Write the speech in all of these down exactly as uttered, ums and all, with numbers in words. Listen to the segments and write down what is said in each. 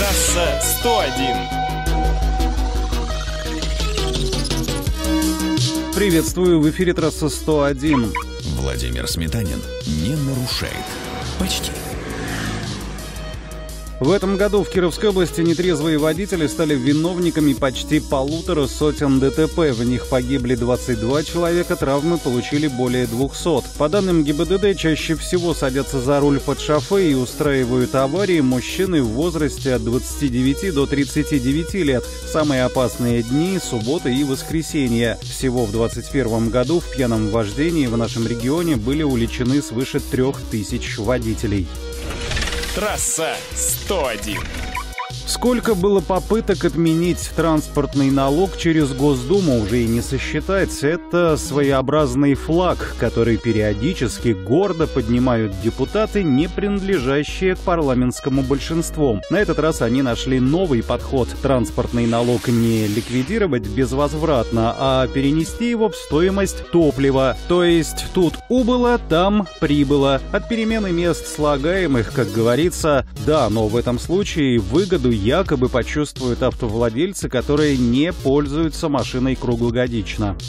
Трасса сто один. Приветствую, в эфире Трасса сто один. Владимир Сметанин не нарушает. Почти. В этом году в Кировской области нетрезвые водители стали виновниками почти полутора сотен ДТП. В них погибли двадцать два человека, травмы получили более двухсот. По данным ГИБДД, чаще всего садятся за руль под шофе и устраивают аварии мужчины в возрасте от двадцати девяти до тридцати девяти лет. Самые опасные дни – суббота и воскресенье. Всего в двадцать первом году в пьяном вождении в нашем регионе были уличены свыше трех тысяч водителей. Трасса сто один. Сколько было попыток отменить транспортный налог через Госдуму, уже и не сосчитать. Это своеобразный флаг, который периодически гордо поднимают депутаты, не принадлежащие к парламентскому большинству. На этот раз они нашли новый подход. Транспортный налог не ликвидировать безвозвратно, а перенести его в стоимость топлива. То есть тут убыло, там прибыло. От перемены мест слагаемых, как говорится, да, но в этом случае выгоду якобы почувствуют автовладельцы, которые не пользуются машиной круглогодично.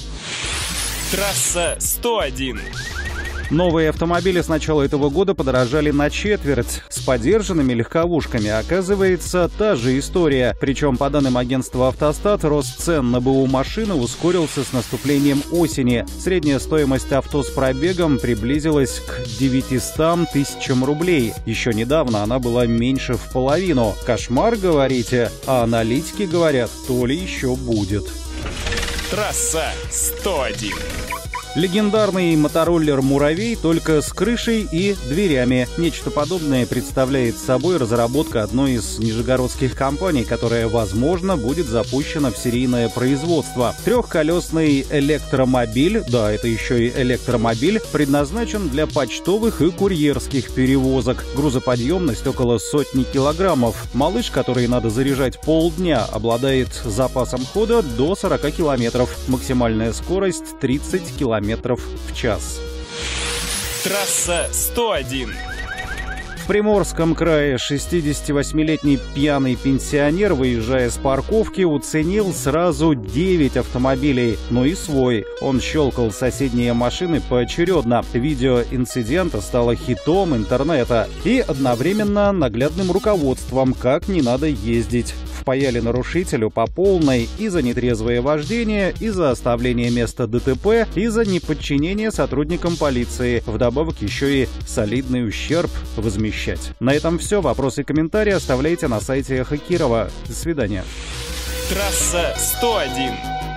Трасса сто один. Новые автомобили с начала этого года подорожали на четверть. С подержанными легковушками оказывается та же история. Причем, по данным агентства «Автостат», рост цен на БУ машины ускорился с наступлением осени. Средняя стоимость авто с пробегом приблизилась к девятистам тысячам рублей. Еще недавно она была меньше в половину. Кошмар, говорите? А аналитики говорят, то ли еще будет. Трасса сто один. Легендарный мотороллер «Муравей» только с крышей и дверями. Нечто подобное представляет собой разработка одной из нижегородских компаний, которая, возможно, будет запущена в серийное производство. Трехколесный электромобиль, да, это еще и электромобиль, предназначен для почтовых и курьерских перевозок. Грузоподъемность около сотни килограммов. Малыш, который надо заряжать полдня, обладает запасом хода до сорока километров. Максимальная скорость тридцать километров в час. Трасса сто один. В Приморском крае шестидесятивосьмилетний пьяный пенсионер, выезжая с парковки, уценил сразу девять автомобилей, но и свой. Он щелкал соседние машины поочередно. Видео инцидента стало хитом интернета и одновременно наглядным руководством, как не надо ездить. Впаяли нарушителю по полной и за нетрезвое вождение, и за оставление места ДТП, и за неподчинение сотрудникам полиции. Вдобавок еще и солидный ущерб возмещать. На этом все. Вопросы и комментарии оставляйте на сайте Эхо Кирова. До свидания. Трасса сто один.